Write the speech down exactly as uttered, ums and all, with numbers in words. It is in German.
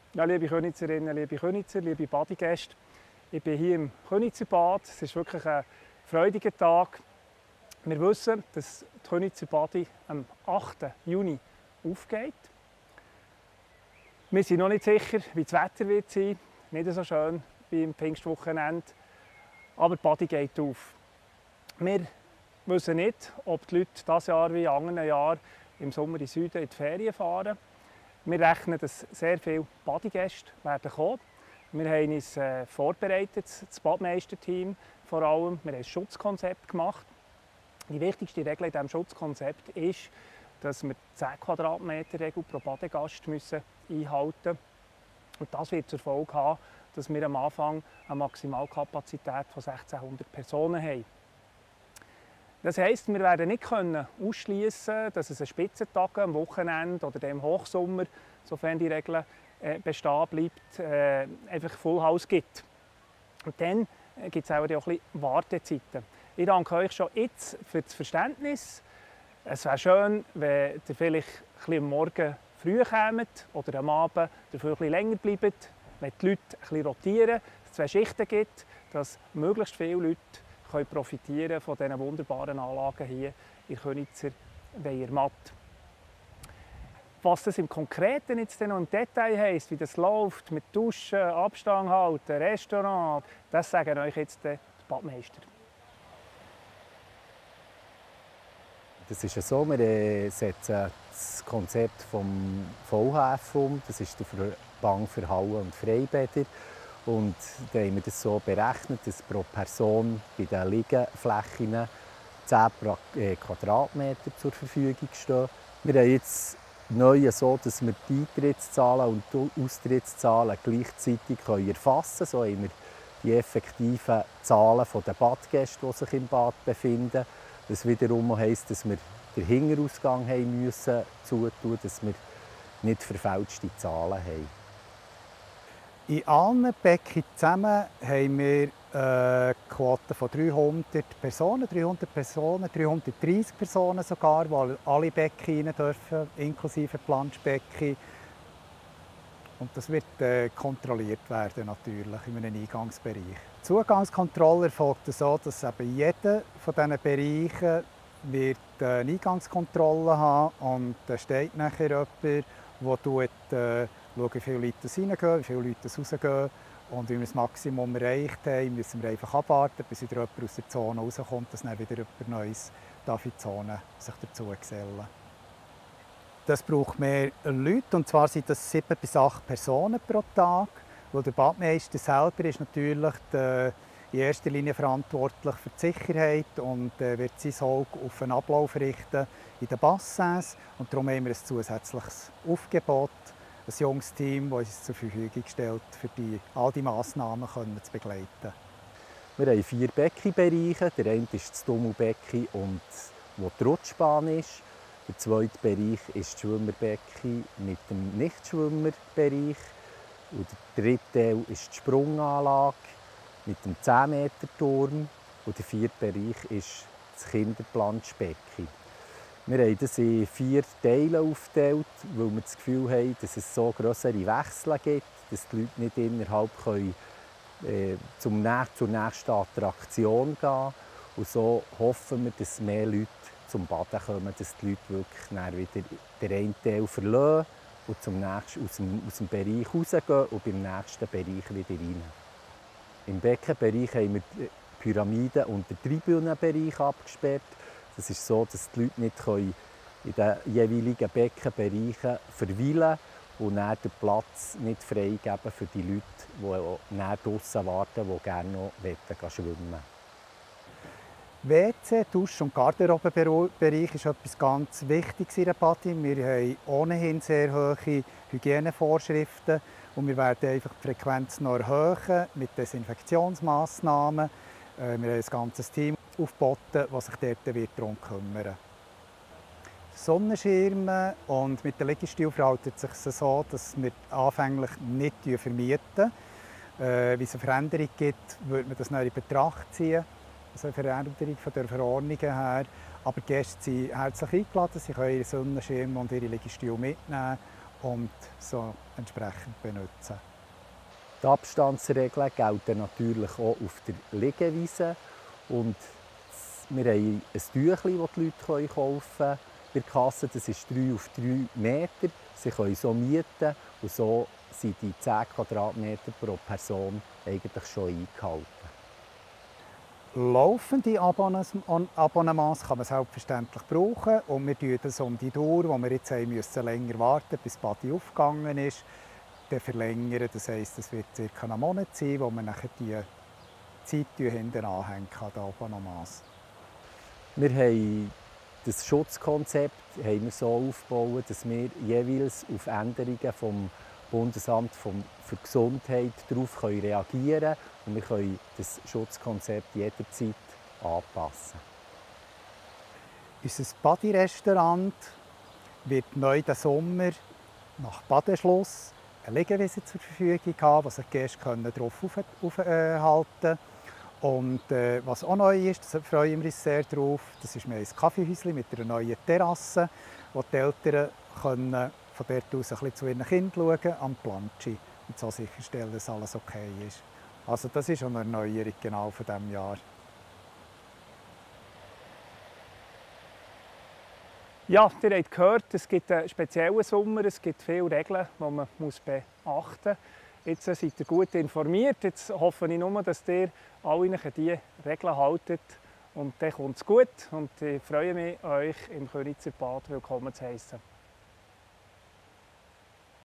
Ja, liebe Königserinnen, liebe Könizer, liebe Badegäste, ich bin hier im Könitzer Bad. Es ist wirklich ein freudiger Tag. Wir wissen, dass die Könitzer Badi am achten Juni aufgeht. Wir sind noch nicht sicher, wie das Wetter wird sein. Nicht so schön wie im Pfingstwochenende. Aber die Badi geht auf. Wir wissen nicht, ob die Leute dieses Jahr wie in anderen Jahren im Sommer in den Süden in die Ferien fahren. Wir rechnen, dass sehr viele Badegäste werden kommen. Wir haben uns äh, vorbereitet, das Badmeisterteam vor allem. Wir haben ein Schutzkonzept gemacht. Die wichtigste Regel in diesem Schutzkonzept ist, dass wir die zehn Quadratmeter Regel pro Badegast müssen einhalten müssen. Und das wird zur Folge haben, dass wir am Anfang eine Maximalkapazität von sechzehnhundert Personen haben. Das heisst, wir werden nicht ausschließen können, dass es einen Spitzentag am Wochenende oder im Hochsommer, sofern die Regel äh, bestehen bleibt, äh, einfach Full House gibt. Und dann äh, gibt es auch ein bisschen Wartezeiten. Ich danke euch schon jetzt für das Verständnis. Es wäre schön, wenn ihr vielleicht ein bisschen am Morgen früh kommt oder am Abend dafür ein bisschen länger bleibt, wenn die Leute ein bisschen rotieren, dass es zwei Schichten gibt, dass möglichst viele Leute können profitieren von diesen wunderbaren Anlagen hier in Könitzer Weiermatt. Was das im Konkreten jetzt noch im Detail heisst, wie das läuft, mit Duschen, Abstand halten, Restaurant, das sagen euch jetzt die Badmeister. Das ist so, wir setzen das Konzept vom V H F um, das ist der Verband für Hallen und Freibäder. Und da haben wir das so berechnet, dass pro Person bei den Liegeflächen zehn Quadratmeter zur Verfügung stehen. Wir haben jetzt neu so, dass wir die Eintrittszahlen und die Austrittszahlen gleichzeitig erfassen können. So haben wir die effektiven Zahlen der Badgäste, die sich im Bad befinden. Das wiederum heisst, dass wir den Hinterausgang haben müssen zutun, dass wir nicht verfälschte Zahlen haben. In allen Becken zusammen haben wir eine Quote von dreihundert Personen, dreihundert Personen, dreihundertdreissig Personen sogar, die alle Becken rein dürfen, inklusive Planschbecken. Und das wird äh, kontrolliert werden natürlich in einem Eingangsbereich. Die Zugangskontrolle erfolgt so, dass eben jeder von diesen Bereichen wird eine Eingangskontrolle haben und da steht nachher jemand, der tut, äh, schauen, wie viele Leute reingehen, wie viele Leute rausgehen. Und wenn wir das Maximum erreicht haben, müssen wir einfach abwarten, bis wieder jemand aus der Zone rauskommt, dass dann wieder jemand Neues darf in die Zone sich dazu gesellen. Das braucht mehr Leute, und zwar sind das sieben bis acht Personen pro Tag. Weil der Badmeister selber ist natürlich die, in erster Linie verantwortlich für die Sicherheit und äh, wird sein Auge auf einen Ablauf richten in den Bassins. Und darum haben wir ein zusätzliches Aufgebot, ein junges Team, das uns zur Verfügung stellt, für die, all diese Massnahmen können zu begleiten. Wir haben vier Beckenbereiche. Der eine ist das Tummelbecken, und wo die Rutschbahn ist. Der zweite Bereich ist das Schwimmerbecken mit dem Nichtschwimmerbereich. Und der dritte Teil ist die Sprunganlage mit dem zehn Meter Turm. Und der vierte Bereich ist das Kinderplanschbecken. Wir haben das in vier Teile aufgeteilt, weil wir das Gefühl haben, dass es so grössere Wechsel gibt, dass die Leute nicht innerhalb können, äh, zum, zur nächsten Attraktion gehen können. Und so hoffen wir, dass mehr Leute zum Baden kommen, dass die Leute wirklich wieder den einen Teil verlassen und zum nächsten, aus, dem, aus dem Bereich rausgehen und beim nächsten Bereich wieder rein. Im Beckenbereich haben wir die Pyramiden und den Tribünenbereich abgesperrt. Es ist so, dass die Leute nicht in den jeweiligen Beckenbereichen verweilen und dann den Platz nicht freigeben für die Leute, die draussen warten, die gerne noch schwimmen wollen. W C, Dusch- und Garderobenbereich ist etwas ganz Wichtiges in der Badi. Wir haben ohnehin sehr hohe Hygienevorschriften und wir werden einfach die Frequenz noch erhöhen mit Desinfektionsmaßnahmen. Wir haben ein ganzes Team aufgeboten, das sich dort wird darum kümmern wird. Sonnenschirme und mit den Liegestuhl verhält es sich so, dass wir anfänglich nicht vermieten. Äh, Wie es eine Veränderung gibt, würde man das noch in Betracht ziehen. Also eine Veränderung von der Verordnung her. Aber die Gäste sind herzlich eingeladen, sie können ihre Sonnenschirme und ihre Liegestühle mitnehmen und so entsprechend benutzen. Die Abstandsregeln gelten natürlich auch auf der Liegewiese. Und wir haben ein Tüchlein, das die Leute kaufen können bei der Kasse. Das ist drei auf drei Meter. Sie können so mieten und so sind die zehn Quadratmeter pro Person eigentlich schon eingehalten. Laufende Abonnements kann man selbstverständlich brauchen und wir tun das um die Dauer, wo wir jetzt haben müssen, länger warten, bis das Badi aufgegangen ist, dann verlängern. Das heisst, es wird ca. einen Monat sein, wo wir nachher die Zeit hinten anhängen an den Abonnements. Wir haben das Schutzkonzept haben wir so aufgebaut, dass wir jeweils auf Änderungen vom Bundesamt für Gesundheit darauf reagieren können und wir können das Schutzkonzept jederzeit anpassen. Unser Badi-Restaurant wird neu diesen Sommer nach Badeschluss eine Liegewiese zur Verfügung haben, wo sich die Gäste darauf aufhalten können. Und äh, was auch neu ist, da freuen wir uns sehr drauf, das ist ein Kaffeehäuschen mit einer neuen Terrasse, wo die Eltern können von dort aus ein bisschen zu ihren Kindern schauen, am Planschi, und so sicherstellen, dass alles okay ist. Also das ist eine Erneuerung genau von diesem Jahr. Ja, ihr habt gehört, es gibt einen speziellen Sommer, es gibt viele Regeln, die man beachten muss. Jetzt seid ihr gut informiert, jetzt hoffe ich nur, dass ihr alle euch an diese Regeln haltet. Und dann kommt es gut und ich freue mich, euch im Könizer Bad willkommen zu heißen.